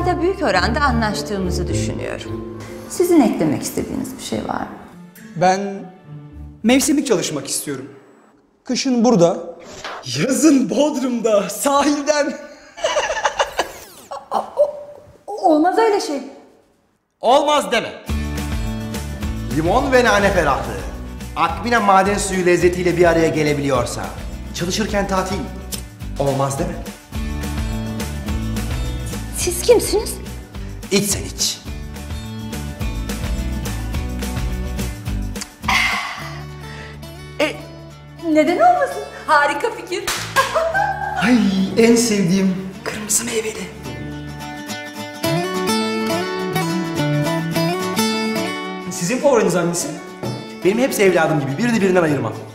konularda büyük oranda anlaştığımızı düşünüyorum. Sizin eklemek istediğiniz bir şey var mı? Ben mevsimlik çalışmak istiyorum. Kışın burada, yazın Bodrum'da, sahilden. Olmaz öyle şey. Olmaz deme. Limon ve nane ferahlığı. Akbina maden suyu lezzetiyle bir araya gelebiliyorsa çalışırken tatil olmaz deme. Siz kimsiniz? İç sen iç. Neden olmasın? Harika fikir. Ay en sevdiğim kırmızı meyveli. Sizin favoriniz hangisi? Benim hepsi evladım gibi. Birini birinden ayırmam.